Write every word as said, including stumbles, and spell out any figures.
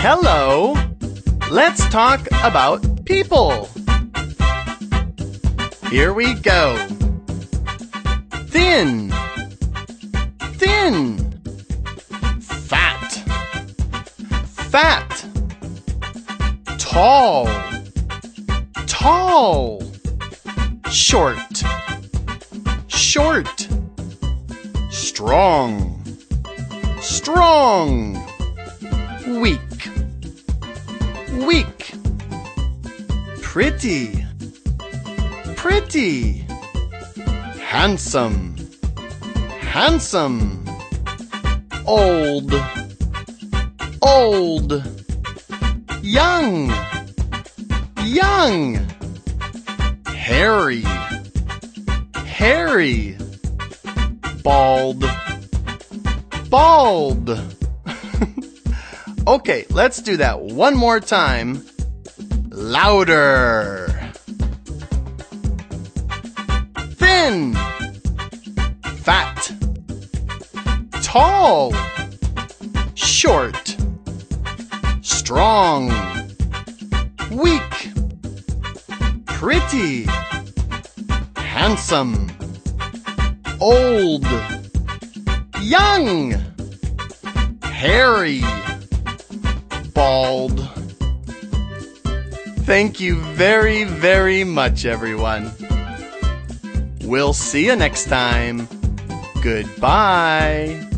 Hello! Let's talk about people. Here we go. Thin, thin. Fat, fat. Tall, tall. Short, short. Strong, strong. Weak, weak. Pretty, pretty. Handsome, handsome. Old, old. Young, young. Hairy, hairy. Bald, bald. Okay, let's do that one more time. Louder. Thin, fat, tall, short, strong, weak, pretty, handsome, old, young, hairy, bald. Thank you very, very much, everyone. We'll see you next time. Goodbye.